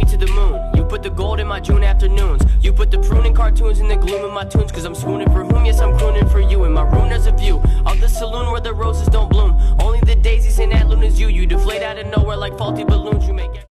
me to the moon. You put the gold in my June afternoons. You put the pruning cartoons in the gloom of my tunes. Cause I'm swooning for whom, yes I'm crooning for you. In my room there's a view of the saloon where the roses don't bloom. Only the daisies in that loon is you. You deflate out of nowhere like faulty balloons. You make